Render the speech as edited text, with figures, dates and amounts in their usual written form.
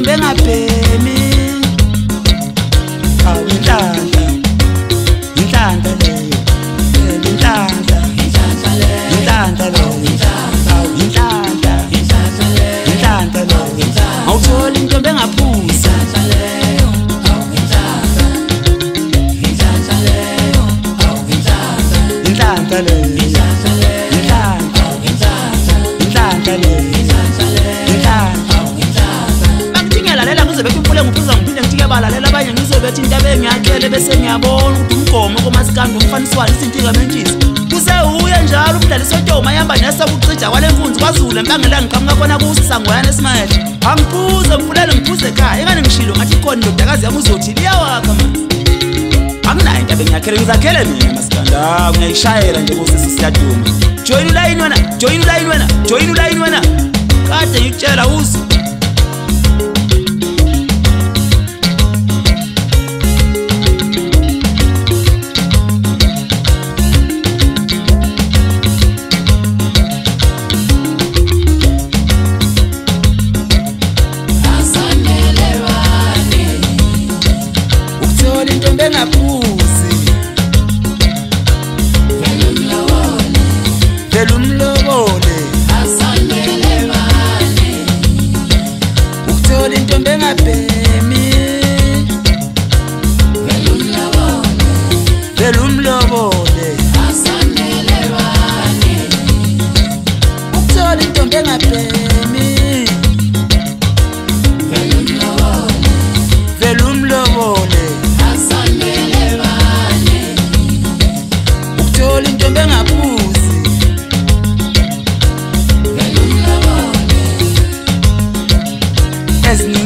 intombi engabhemi awu inhlanhla inhlanhla leyo inhlanhla inhlanhla leyo awu inhlanhla inhlanhla leyo awuthola intombi engaphuzi inhlanhla leyo balalela abanye ngizobethi into ebengiyakele bese ngiyabona ukuthi umgomo komasikandi umfaniswani isintika mentshisi kuseuye njalo umdlalisi wetoma yamba nesakucija kwalemfunzi kwaZulu empangela ngiqhamuka khona kusisangoyana esimayela angiphuze mfulele ngiphuze ekhaya engane ngishilo ngathi khona indodakazi yami uzothi liyawakha manje anginayo into ebengiyakele ngizakhele mina masikandi ngiyayishayela nje kusisi siyaduma join ulayini wena join ulayini wena join ulayini wena kade ngikutshela uzu As